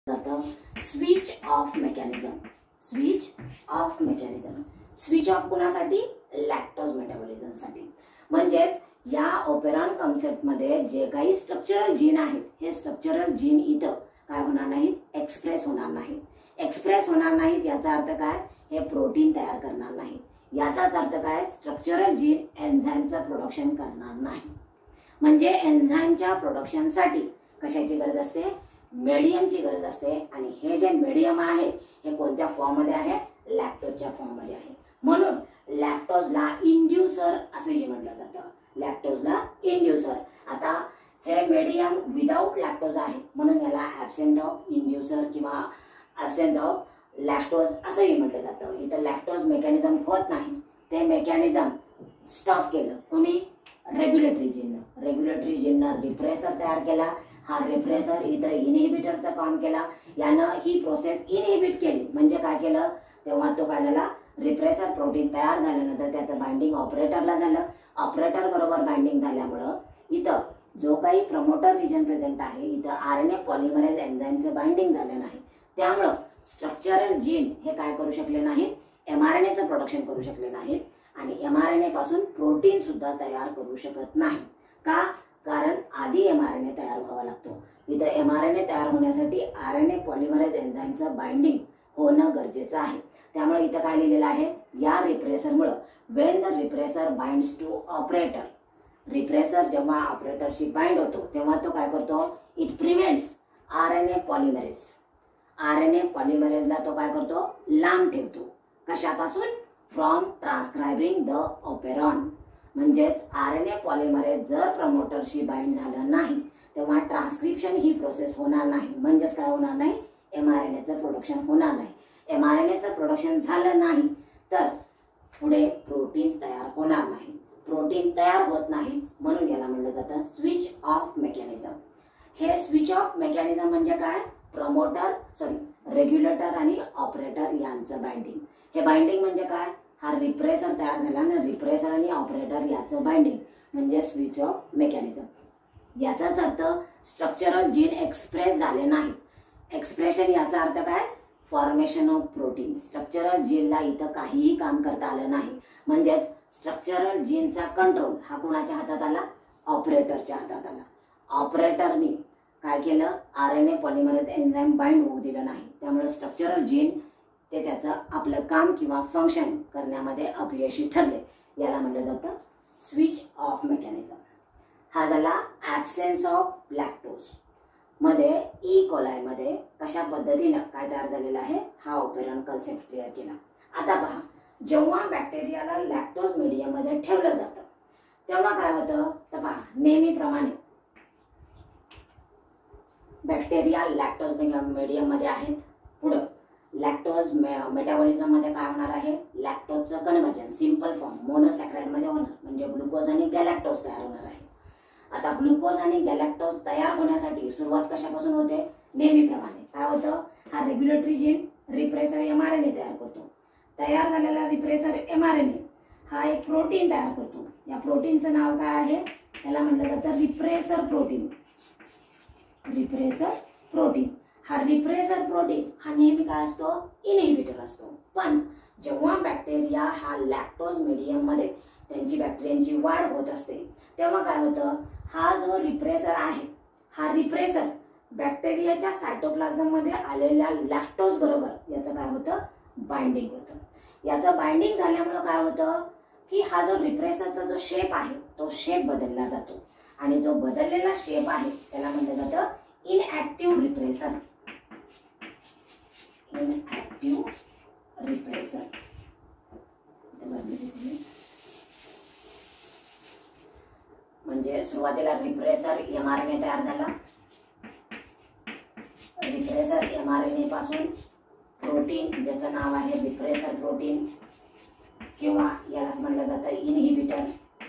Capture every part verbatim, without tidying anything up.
जातं switch off mechanism. Switch off mechanism switch off कोणासाठी? Lactose मेटाबॉलिझमसाठी. म्हणजेच या ओपेरॉन कन्सेप्टमध्ये जे काही स्ट्रक्चरल जीन आहेत हे स्ट्रक्चरल जीन इथं काय होणार नाहीत? एक्सप्रेस होणार नाहीत. एक्सप्रेस होणार नाहीत याचा अर्थ काय? हे प्रोटीन तयार करणार नाही. याचाच अर्थ काय? स्ट्रक्चरल जीन एन्झाईमचं प्रोडक्शन करणार नाही. म्हणजे एन्झाईमच्या प्रोडक्शनसाठी कशाची गरज असते? मीडियमची गरज असते. आणि हे जे मीडियम आहे हे कोणत्या फॉर्ममध्ये आहे? लॅक्टोजच्या फॉर्ममध्ये आहे. म्हणून लॅक्टोजला इंड्युसर असंही म्हटलं जातं. लॅक्टोजला इंड्युसर. आता हे मीडियम विदाउट लॅक्टोज आहे म्हणून याला ॲब्सेंट ऑफ इंड्युसर किंवा ॲब्सेंट ऑफ लॅक्टोज असंही म्हटलं जातं. इथं लॅक्टोज मेकॅनिझम होत नाही. ते मेकॅनिझम स्टॉप केलं कोणी? रेग्युलेटरी जीननं. रेग्युलेटरी जीननं रिप्रेसर तयार केला. हा रिप्रेसर इथं इनहिबिटरचं काम केला. यानं ही प्रोसेस इनहिबिट केली. म्हणजे काय केलं? तेव्हा तो काय झाला? रिप्रेसर प्रोटीन तयार झाल्यानंतर त्याचं बाइंडिंग ऑपरेटरला झालं. ऑपरेटर बरोबर बाइंडिंग झाल्यामुळं इथं जो काही प्रमोटर रिजन प्रेझेंट आहे इथं आरएनए पॉलिमरेज एन्झाईमचं बाइंडिंग झालं नाही. त्यामुळं स्ट्रक्चरल जीन हे काय करू शकले नाहीत? एमआरएनएचं प्रोडक्शन करू शकले नाहीत. आणि एमआरएनए पासून प्रोटीन सुद्धा तयार करू शकत नाही. का? कारण आधी एमआरएनए तयार व्हावा लागतो. इथं एमआरएनए तयार होण्यासाठी आरएनए पॉलिमरेज एन्झाईमचं बाइंडिंग होणं गरजेचं आहे. त्यामुळे इथं काय लिहिलेलं आहे? या रिप्रेसरमुळं when the repressor binds to operator. रिप्रेसर जेव्हा ऑपरेटरशी बाइंड होतो तेव्हा तो काय करतो? It prevents RNA polymerase. RNA पॉलिमरेजला तो काय करतो? लांब ठेवतो. कशापासून? From transcribing the operon. म्हणजेच आरएनए पॉलिमरेज जर प्रमोटरशी बाइंड झालं नाही तेव्हा ट्रान्सक्रिप्शन ही प्रोसेस होणार नाही. म्हणजेच काय होणार नाही? एमआरएनएचं प्रोडक्शन होणार नाही. एमआरएनएचं प्रोडक्शन झालं नाही तर पुढे प्रोटीन्स तयार होणार नाही. प्रोटीन तयार होत नाही म्हणून याला म्हणलं जातं स्विच ऑफ मेकॅनिझम. हे स्विच ऑफ मेकॅनिझम म्हणजे काय? प्रमोटर सॉरी रेग्युलेटर आणि ऑपरेटर यांचं बाइंडिंग. हे बाइंडिंग म्हणजे काय? हा रिप्रेसर तयार झाला ना, रिप्रेसर आणि ऑपरेटर याचं बाइंडिंग म्हणजे स्विच ऑफ मेकॅनिझम. याचाच अर्थ स्ट्रक्चरल जीन एक्सप्रेस झाले नाही. एक्सप्रेशन याचा अर्थ काय? Formation of protein. स्ट्रक्चरल जीनला इथं काहीही काम करता आलं नाही. म्हणजेच स्ट्रक्चरल जीनचा कंट्रोल हा कोणाच्या हातात आला? ऑपरेटरच्या हातात आला. ऑपरेटरनी काय केलं? आरएनए पॉलिमरेज एन्झाईम बाइंड होऊ दिलं नाही. त्यामुळे स्ट्रक्चरल जीन ते त्याचं आपलं काम किंवा फंक्शन करण्यामध्ये अपयशी ठरले. याला म्हटलं जातं स्विच ऑफ मेकॅनिझम. हा झाला ॲब्सेन्स ऑफ लॅक्टोज. मध्ये ई कोलायमध्ये कशा पद्धतीनं काय तयार झालेलं आहे हा ओपेरॉन कन्सेप्ट क्लिअर केला. आता पहा, जेव्हा बॅक्टेरियाला लॅक्टोज मीडियम मध्ये ठेवलं जातं तेव्हा काय होतं? तर पहा, नेहमीप्रमाणे बॅक्टेरिया लॅक्टोज मीडियम मध्ये आहेत. पुढं लॅक्टोज मेटाबॉलिझम मध्ये काय होणार आहे? लॅक्टोजचं कन्व्हर्जन सिंपल फॉर्म मोनोसॅक्राइड मध्ये होणार. म्हणजे ग्लुकोज आणि गॅलॅक्टोज तयार होणार आहे. आता ग्लुकोज आणि गॅलॅक्टोज तयार होण्यासाठी सुरुवात कशापासून होते? नेहमीप्रमाणे काय होतं? हा रेग्युलेटरी जीन रिप्रेसर एमआरएनए तयार करतो. तयार झालेला रिप्रेसर एमआरएनए हा एक प्रोटीन तयार करतो. या प्रोटीनचं नाव काय आहे? त्याला म्हटलं जातं रिप्रेसर प्रोटीन. Repressor protein. हा रिप्रेसर प्रोटीन हा नेहमी काय असतो? इनहिबिटर असतो. पण जेव्हा बॅक्टेरिया हा लॅक्टोज मीडियम मध्ये त्यांची बॅक्टेरियांची वाढ होत असते तेव्हा काय होतं? हा जो रिप्रेसर आहे हा रिप्रेसर बॅक्टेरियाच्या सायटोप्लाझम मध्ये आलेल्या लॅक्टोज बरोबर याचं काय होतं? बाइंडिंग होतं. याचं बाइंडिंग झाल्यामुळे काय होतं की हा जो रिप्रेसरचा जो शेप आहे तो शेप बदलला जातो. आणि जो बदललेला शेप आहे त्याला म्हटलं जातं इनऍक्टिव्ह रिप्रेसर. Inactive repressor. म्हणजे सुरुवातीला रिप्रेसर एमआरएनए तयार झाला. रिप्रेसर एमआरएनए पासून प्रोटीन ज्याचं नाव आहे रिप्रेसर प्रोटीन किंवा यालाच म्हटलं जातं इनहिबिटर.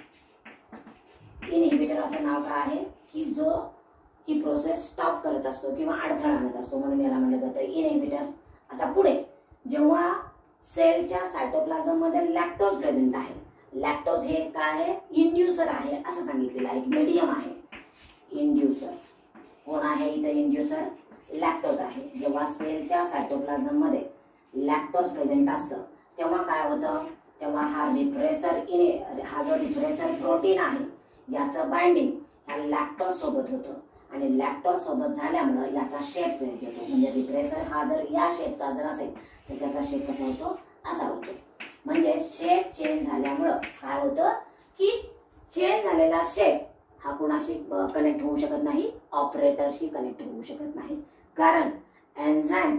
इनहिबिटर असं नाव काय आहे की जो ही प्रोसेस स्टॉप करत असतो किंवा अडथळा आणत असतो म्हणून याला म्हटलं जातं इनहिबिटर. आता पुढे जेव्हा सेलच्या सायटोप्लाझम मध्ये लॅक्टोज प्रेझेंट आहे. लॅक्टोज हे काय आहे? इंड्युसर आहे असं सांगितलेलं आहे. एक मीडियम आहे इंड्युसर. कोण आहे इथं इंड्युसर? लॅक्टोज आहे. जेव्हा सेलच्या सायटोप्लाझम मध्ये लॅक्टोज प्रेझेंट असतं तेव्हा काय होतं, तेव्हा हा रिप्रेसर इने हा जो रिप्रेसर प्रोटीन आहे याचं बाइंडिंग ह्या लॅक्टोज सोबत होतं आणि लॅक्टोज सोबत झाल्यामुळे याचा शेप चेंज होतो. म्हणजे रिप्रेसर हा जर या शेपचा जर असेल तर त्याचा शेप कसा होतो, असा होतो. म्हणजे शेप चेंज झाल्यामुळं काय होतं की चेंज झालेला शेप हा कुणाशी कनेक्ट होऊ शकत नाही, ऑपरेटरशी कनेक्ट होऊ शकत नाही. कारण एन्झाईम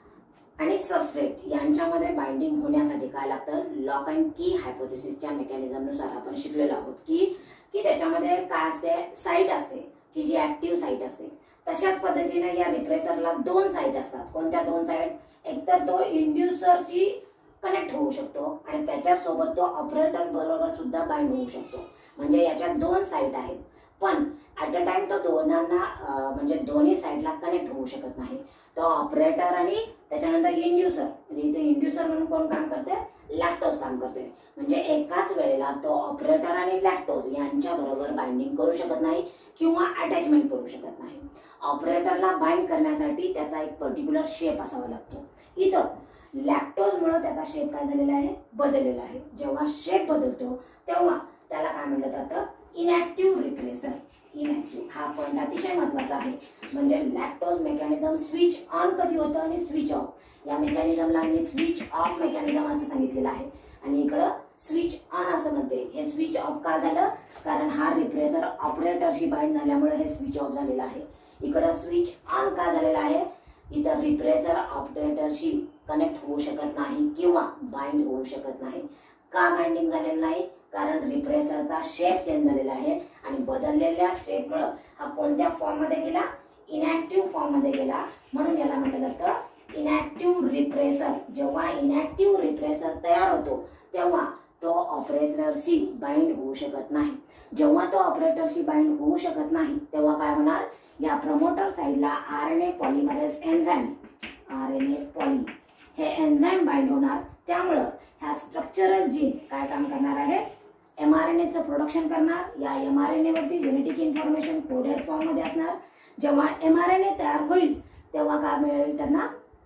आणि सबस्ट्रेट यांच्यामध्ये बाइंडिंग होण्यासाठी काय लागतं, लॉक अँड की हायपोथेसिसच्या मेकॅनिझमनुसार आपण शिकलेलो आहोत की की त्याच्यामध्ये काय असते, साईट असते की जी ऍक्टिव्ह साईट असते. तशाच पद्धतीने या रिप्रेसरला दोन साईट असतात. कोणत्या दोन साईट, एकतर तो इंड्युसरशी कनेक्ट होऊ शकतो आणि त्याच्यासोबत तो ऑपरेटर बरोबर सुद्धा बाइंड होऊ शकतो. म्हणजे याच्यात दोन साईट आहेत, पण ऍट अ टाइम तो दोनांना म्हणजे दोन्ही साईडला कनेक्ट होऊ शकत नाही. तो ऑपरेटर आणि त्याच्यानंतर इंड्युसर, म्हणजे इथे इंड्युसर म्हणून कोण काम करते, लॅक्टोज काम करते. म्हणजे एकाच वेळेला तो ऑपरेटर आणि लॅक्टोज यांच्या बरोबर बाइंडिंग करू शकत नाही किंवा अटॅचमेंट करू शकत नाही. ऑपरेटरला बाइंड करण्यासाठी त्याचा एक पर्टिक्युलर शेप असावा लागतो. इथं लॅक्टोजमुळे त्याचा शेप काय झालेला आहे, बदललेला आहे. जेव्हा शेप बदलतो तेव्हा त्याला काय म्हटलं जातं, इनॅक्टिव्ह रिप्रेसर. इनॅक्टिव्ह हा पॉईंट अतिशय महत्वाचा आहे. म्हणजे लॅक्टोज मेकॅनिझम स्विच ऑन कधी होतं आणि स्विच ऑफ, या मेकॅनिझमला मी स्विच ऑफ मेकॅनिझम असं सांगितलेलं आहे आणि इकडं स्विच ऑन असं म्हणते. हे स्विच ऑफ का झालं, कारण हा रिप्रेसर ऑपरेटरशी बाइंड झाल्यामुळे हे स्विच ऑफ झालेलं आहे. इकडं स्विच ऑन का झालेलं आहे, इथं रिप्रेसर ऑपरेटरशी कनेक्ट होऊ शकत नाही किंवा बाइंड होऊ शकत नाही. का बाइंडिंग झालेलं नाही, कारण रिप्रेसरचा शेप चेंज झालेला आहे आणि बदललेल्या शेपमुळे हा कोणत्या फॉर्म मध्ये गेला, इनॅक्टिव्ह फॉर्म मध्ये गेला. म्हणून याला म्हटलं जातं इनॅक्टिव्ह रिप्रेसर. जेव्हा इनॅक्टिव्ह रिप्रेसर तयार होतो तेव्हा तो ऑपरेटरशी बाइंड होऊ शकत नाही. जेव्हा तो ऑपरेटरशी बाइंड होऊ शकत नाही तेव्हा काय होणार, या प्रमोटर साइडला RNA polymerase enzyme, RNA poly हे एन्झाईम बाइंड होणार. त्यामुळं ह्या स्ट्रक्चरल जीन काय काम करणार आहे, एमआरएनएचं प्रोडक्शन करणार. या एमआरएनए वरती जेनेटिक इन्फॉर्मेशन कोडेड फॉर्म मध्ये असणार. जेव्हा एमआरएनए तयार होईल तेव्हा काय मिळेल त्यांना,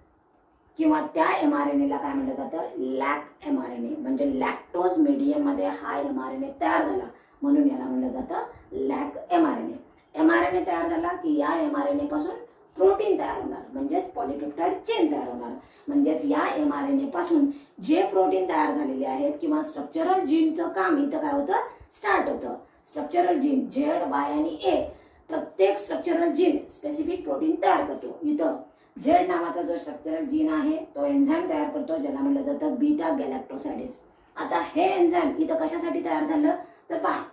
किंवा त्या एमआरएनएला काय म्हटलं जातं, लॅक एमआरएनए. म्हणजे लॅक्टोज मीडियम मध्ये हा एमआरएनए तयार झाला म्हणून याला म्हटलं जातं लॅक एमआरएनए. एमआरएनए तयार झाला की या एमआरएनए पासून प्रोटीन तयार होणार, म्हणजेच पॉलिपेप्टाइड चेन तयार होणार. म्हणजेच या एमआरएनए पासून जे प्रोटीन तयार झालेले आहेत किंवा स्ट्रक्चरल जीनचं काम इथं काय होतं, स्टार्ट होतं. स्ट्रक्चरल जीन झेड, वाय आणि ए प्रत्येक स्ट्रक्चरल जीन स्पेसिफिक प्रोटीन तयार करतो. इथं झेड नावाचा जो स्ट्रक्चरल जीन आहे तो एन्झाईम तयार करतो ज्याला म्हटलं जातं बीटा गॅलॅक्टोसाइडेस. आता हे एन्झाईम इथं कशासाठी तयार झालं तर पहा,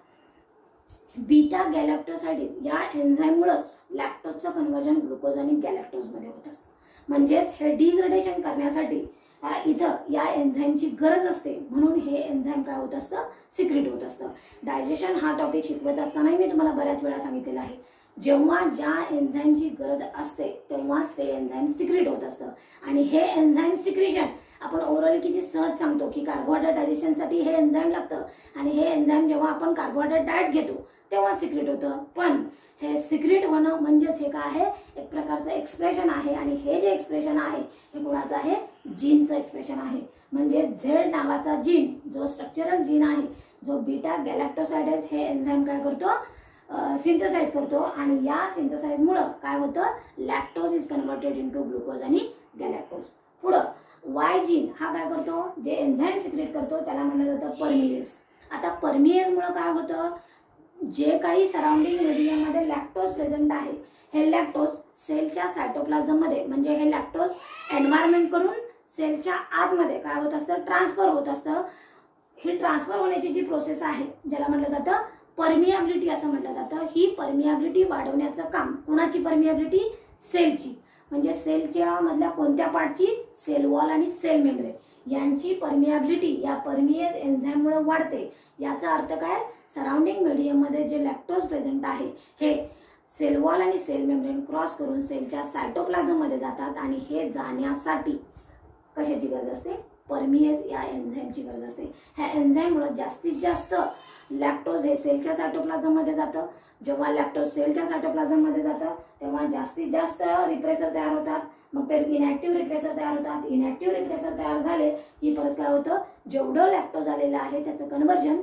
बीटा गॅलॅक्टोसाइडेस या एन्झाईममुळेच लॅक्टोजचं कन्व्हर्जन ग्लुकोज आणि गॅलॅक्टोज मध्ये होत असतं. म्हणजेच हे डिग्रेडेशन करण्यासाठी इथं या एन्झाईमची गरज असते. म्हणून हे एन्झाईम काय होत असतं, सिक्रेट होत असतं. डायजेशन हा टॉपिक शिकवत असतानाही मी तुम्हाला बऱ्याच वेळा सांगितलेलं आहे, जेव्हा ज्या एन्झाईमची गरज असते तेव्हाच ते एन्झाईम सिक्रेट होत असतं. आणि हे एन्झाईम सिक्रेशन आपण ओरली किती सहज सांगतो की कार्बोहायड्रेट डायजेशनसाठी हे एन्झाईम लागतं आणि हे एन्झाईम जेव्हा आपण कार्बोहायड्रेट डाएट घेतो तेव्हा सिक्रेट होतं. पण हे सिक्रेट होणं म्हणजेच हे काय आहे, एक प्रकारचं एक्सप्रेशन आहे. आणि हे जे एक्सप्रेशन आहे हे कुणाचं आहे, जीनचं एक्सप्रेशन आहे. म्हणजे झेड नावाचा जीन जो स्ट्रक्चरल जीन आहे, जो बीटा गॅलॅक्टोसाइडेस हे एन्झाईम काय करतो, सिंथसाइज करतो. आणि या सिंथसाइज मुळे काय होतं, lactose is converted into glucose आणि गॅलॅक्टोज. पुढं वाय जीन हा काय करतो, जे एन्झाईम सिक्रेट करतो त्याला म्हटलं जातं परमिएज. आता परमिएज मुळे काय होतं, जे काही सराउंडिंग मीडियम मध्ये लॅक्टोज प्रेझेंट आहे हे लॅक्टोज सेलच्या सायटोप्लाझम मध्ये, म्हणजे हे लॅक्टोज एन्व्हायरमेंट करून सेलच्या आतमध्ये काय होत असतं, ट्रान्सफर होत असतं. ही ट्रान्सफर होण्याची जी प्रोसेस आहे ज्याला म्हटलं जातं परमिएबिलिटी असं म्हटलं जातं. ही परमिएबिलिटी वाढवण्याचं काम कोणाची, परमिएबिलिटी सेलची. म्हणजे सेलच्या मधल्या कोणत्या पार्टची, सेल वॉल आणि सेल मेम्ब्रेन यांची परमिएबिलिटी या परमिएज एन्झाईम मुळे वाढते. याचा अर्थ काय, सराउंडिंग मीडियम मध्ये जे लॅक्टोज प्रेझेंट आहे हे सेल वॉल आणि सेल मेम्ब्रेन क्रॉस करून सेलच्या सायटोप्लाझम मध्ये जातात. आणि हे जाण्यासाठी कशाची गरज असते, परमिएज या एन्झाईमची गरज असते. ह्या एन्झाईममुळे जास्तीत जास्त लॅक्टोज हे सेलच्या सायटोप्लाझममध्ये जातं. जेव्हा लॅक्टोज सेलच्या सायटोप्लाझममध्ये जातं तेव्हा जास्तीत जास्त रिप्रेसर तयार होतात. मग ते इनॅक्टिव्ह रिप्रेसर तयार होतात. इनॅक्टिव्ह रिप्रेसर तयार झाले की परत काय होतं, जेवढं लॅक्टोज आलेलं आहे त्याचं कन्व्हर्जन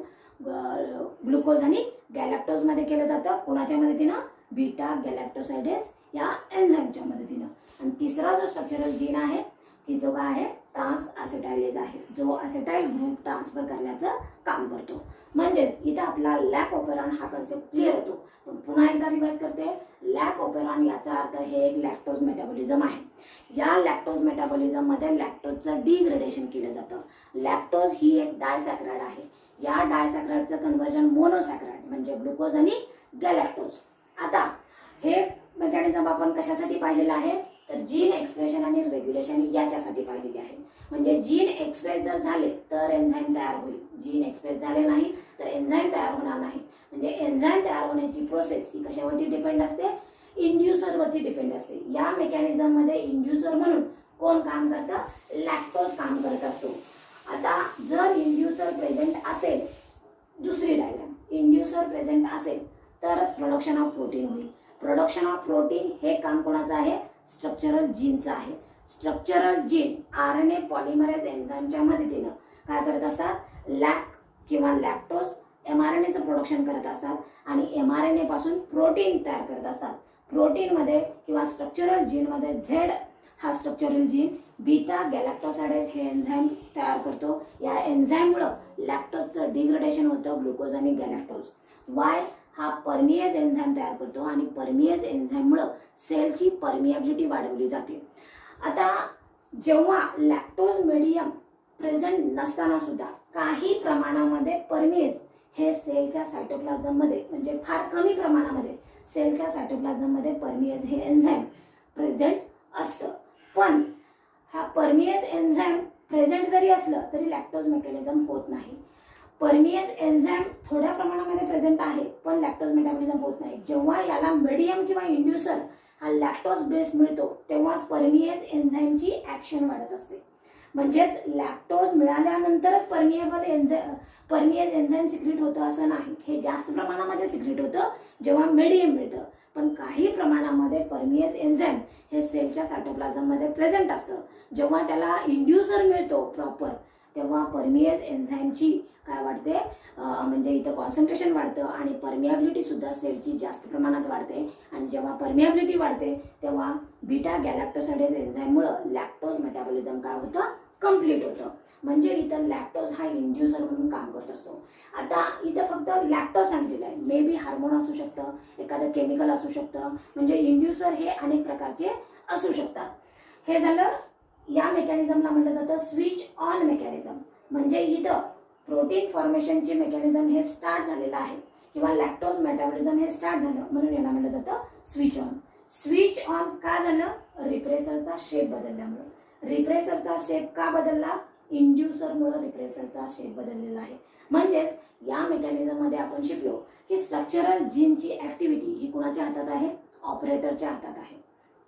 ग्लुकोज आणि गॅलॅक्टोजमध्ये केलं जातं. कोणाच्या मदतीनं? बीटा गॅलॅक्टोसाइडेज या एन्झाईमच्या मदतीनं. आणि तिसरा जो स्ट्रक्चरल जीन आहे की जो काय आहे, ट्रान्स ॲसिटायलेज आहे, जो ॲसिटाइल ग्रुप ट्रान्सफर करण्याचं काम करतो. म्हणजे इथं आपला लॅक ऑपेरॉन हा कन्सेप्ट क्लिअर होतो. पण पुन्हा एकदा रिवाइज करते, लॅक ऑपेरॉन याचा अर्थ हे एक लॅक्टोज मेटाबॉलिझम आहे. या लॅक्टोज मेटाबॉलिझम मध्ये लॅक्टोजचं डिग्रेडेशन केलं जातं. लॅक्टोज ही एक डायसॅक्राइड आहे. या डायसॅक्राइडचं कन्व्हर्जन मोनोसॅक्राइड म्हणजे ग्लुकोज आणि गॅलॅक्टोज. आता हे मेकॅनिझम आपण कशासाठी पाहिलेलं आहे, तर जीन एक्सप्रेशन आणि रेग्युलेशन याच्यासाठी पाहिलेली आहे. म्हणजे जीन एक्सप्रेस जर झाले तर एन्झाईम तयार होईल, जीन एक्सप्रेस झाले नाही तर एन्झाईम तयार होणार नाही. म्हणजे एन्झाईम तयार होण्याची प्रोसेस ही कशावरती डिपेंड असते, इंड्युसरवरती डिपेंड असते. या मेकॅनिझम मध्ये इंड्युसर म्हणून कोण काम करतं, लॅक्टोज काम करत असतो. आता जर इंड्युसर प्रेझेंट असेल, दुसरी डायग्राम, इंड्युसर प्रेझेंट असेल तरच प्रोडक्शन ऑफ प्रोटीन होईल. प्रोडक्शन ऑफ प्रोटीन हे काम कोणाचं आहे, स्ट्रक्चरल जीनचं आहे. Structural gene R N A polymerase एन्झाईमच्या मदतीनं काय करत असतात, लॅक किंवा लॅक्टोज एम आर एन एचं प्रोडक्शन करत असतात आणि एम आर एन ए पासून प्रोटीन तयार करत असतात. प्रोटीनमध्ये किंवा स्ट्रक्चरल जीनमध्ये झेड हा स्ट्रक्चरल जीन बीटा गॅलॅक्टोसाइडेज हे एन्झाईम तयार करतो. या एन्झाईममुळं लॅक्टोजचं डिग्रेडेशन होतं ग्लुकोज आणि गॅलॅक्टोज. वाय हा परमिएज एन्झाईम तयार करतो आणि परमिएज एन्झाईममुळं सेलची परमिएबिलिटी वाढवली जाते. आता जेव्हा लॅक्टोज मीडियम प्रेझेंट नसताना सुद्धा काही प्रमाणामध्ये परमिएज हे सेलच्या सायटोप्लाझममध्ये म्हणजे फार कमी प्रमाणामध्ये सेलच्या सायटोप्लाझममध्ये परमिएज हे एन्झाईम प्रेझेंट असतं. पण हा परमिएज एन्झाईम प्रेझेंट जरी असलं तरी लॅक्टोज मेकॅनिझम होत नाही. परमिएज एन्झाईम थोड्या प्रमाणामध्ये प्रेझेंट आहे पण लॅक्टोज मेटाबॉलिझम होत नाही. जेव्हा याला मीडियम किंवा इंड्युसर हा लॅक्टोज बेस मिळतो तेव्हाच परमिएज एन्झाईमची ऍक्शन वाढत असते. म्हणजेच लॅक्टोज मिळाल्यानंतरच permeable enzyme permease enzyme secrete होतं असं नाही. हे जास्त प्रमाणामध्ये सिक्रेट होतं जेव्हा मीडियम मिळतं. पण काही प्रमाणामध्ये परमिएज एन्झाईम हे सेलच्या सायटोप्लाझममध्ये प्रेझेंट असतं. जेव्हा त्याला इंड्युसर मिळतो प्रॉपर तेव्हा परमिएज एन्झाईमची काय वाढते, म्हणजे इथं कॉन्सन्ट्रेशन वाढतं आणि परमिएबिलिटी सुद्धा सेलची जास्त प्रमाणात वाढते. आणि जेव्हा परमिएबिलिटी वाढते तेव्हा बीटा गॅलॅक्टोसाइडेज एन्झाईममुळं लॅक्टोज मेटाबॉलिझम काय होतं, कम्प्लीट होतं. म्हणजे इथं लॅक्टोज हा इंड्युसर म्हणून काम करत असतो. आता इथं फक्त लॅक्टोज सांगितलेलं आहे, मे बी हार्मोन असू शकतं, एखादं केमिकल असू शकतं. म्हणजे इंड्युसर हे अनेक प्रकारचे असू शकतात. हे झालं या मेकॅनिझमला म्हटलं जातं स्विच ऑन मेकॅनिझम. म्हणजे इथं प्रोटीन फॉर्मेशनचे मेकॅनिझम हे स्टार्ट झालेलं आहे किंवा लॅक्टोज मेटाबॉलिझम हे स्टार्ट झालं म्हणून याला म्हटलं जातं स्विच ऑन. स्विच ऑन का झालं, रिप्रेसरचा शेप बदलल्यामुळे. रिप्रेसरचा शेप का बदलला, इंड्युसरमुळे रिप्रेसरचा शेप बदललेला आहे. म्हणजेच या मेकॅनिझम मध्ये आपण शिकलो की स्ट्रक्चरल जीनची ऍक्टिव्हिटी ही कुणाच्या हातात आहे, ऑपरेटरच्या हातात आहे.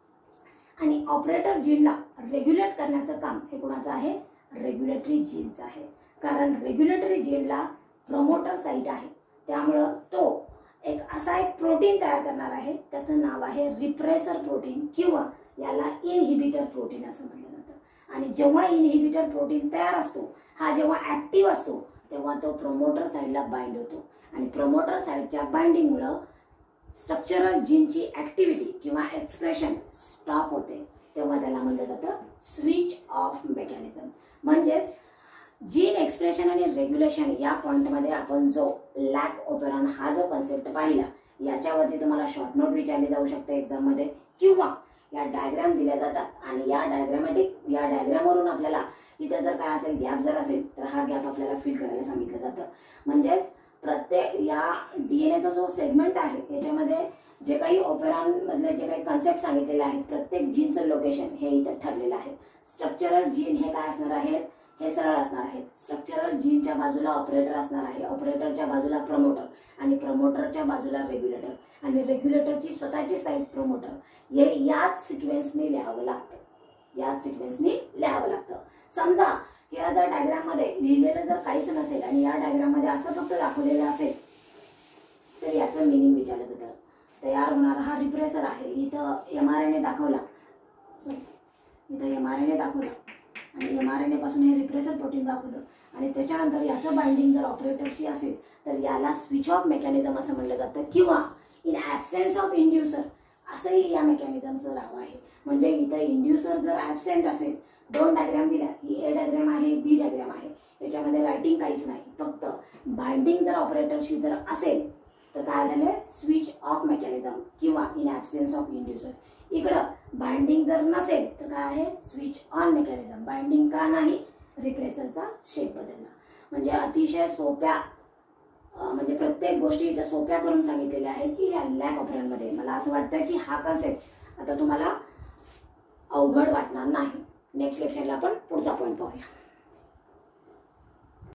आणि ऑपरेटर जीनला रेग्युलेट करण्याचं काम हे कुणाचं आहे, रेग्युलेटरी जीनचं आहे. कारण रेग्युलेटरी जीनला प्रमोटर साइट आहे. त्यामुळं तो एक असा एक प्रोटीन तयार करणार आहे, त्याचं नाव आहे रिप्रेसर प्रोटीन किंवा याला इनहिबिटर प्रोटीन असं म्हटलं जातं. आणि जेव्हा इनहिबिटर प्रोटीन तयार असतो, हा जेव्हा ऍक्टिव्ह असतो तेव्हा तो प्रमोटर साइडला बाइंड होतो आणि प्रमोटर साइडच्या बाइंडिंगमुळं स्ट्रक्चरल जीनची ऍक्टिव्हिटी किंवा एक्सप्रेशन स्टॉप होते. तेव्हा त्याला म्हटलं जातं स्विच ऑफ मेकॅनिझम. म्हणजेच जीन एक्सप्रेशन आणि रेग्युलेशन या पॉइंटमध्ये आपण जो लॅक ऑपेरॉन हा जो कन्सेप्ट पाहिला याच्यावरती तुम्हाला शॉर्ट नोट विचारली जाऊ शकते एक्झाममध्ये किंवा या डायग्राम दिल्या जातात आणि या डायग्रामॅटिक या डायग्रामवरून आपल्याला इथे जर काय असेल गॅप जर असेल तर हा गॅप आपल्याला फिल करायला सांगितलं जातं. म्हणजेच प्रत्येक या डीएनएचा जो सेगमेंट आहे याच्यामध्ये जे काही ऑपेरॉन मधले जे काही कन्सेप्ट सांगितलेले आहेत प्रत्येक जीनचं लोकेशन हे इथं ठरलेलं आहे. स्ट्रक्चरल जीन हे काय असणार आहेत, हे सरळ असणार आहेत. स्ट्रक्चरल जीनच्या बाजूला ऑपरेटर असणार आहे, ऑपरेटरच्या बाजूला प्रमोटर आणि प्रमोटरच्या बाजूला रेग्युलेटर आणि रेग्युलेटरची स्वतःची साईट प्रमोटर. हे याच सिक्वेन्सने लिहावं लागतं. याच सिक्वेन्सनी लिहावं लागतं. समजा या जर डायग्राम मध्ये लिहिलेलं जर काहीच नसेल आणि या डायग्राम मध्ये असं फक्त दाखवलेलं असेल तर याचं मिनिंग विचारलं जातं. तयार होणारा हा रिप्रेसर आहे. इथं एम आर एन ए दाखवला, सॉरी इथं एम आर एन ए दाखवला आणि एम आर एन ए पासून हे रिप्रेसर प्रोटीन दाखवलं आणि त्याच्यानंतर याचं बाइंडिंग जर ऑपरेटरशी असेल तर याला स्विच ऑफ मेकॅनिझम असं म्हणलं जातं किंवा इन ॲब्सेन्स ऑफ इंड्युसर असंही या मेकॅनिझमचं नाव आहे. म्हणजे इथं इंड्युसर जर ॲब्सेंट असेल, दोन डायग्राम दिल्या, ही ए डायग्राम आहे, बी डायग्राम आहे, याच्यामध्ये रायटिंग काहीच नाही, फक्त बाइंडिंग जर ऑपरेटरशी जर असेल तर काय झालं, स्विच ऑफ मेकॅनिझम किंवा इन ॲब्सेन्स ऑफ इंड्युसर. इकडं बाइंडिंग जर नसेल तर काय आहे, स्विच ऑन मेकॅनिझम. बाइंडिंग का नाही, रिप्रेसरचा शेप बदलला. म्हणजे अतिशय सोप्या म्हणजे प्रत्येक गोष्टी इथं सोप्या करून सांगितलेल्या आहेत की या लॅक ऑपरेंडमध्ये. मला असं वाटतं की हा कन्सेप्ट आता तुम्हाला अवघड वाटणार नाही. नेक्स्ट लेक्चरला आपण पुढचा पॉईंट पाहूया.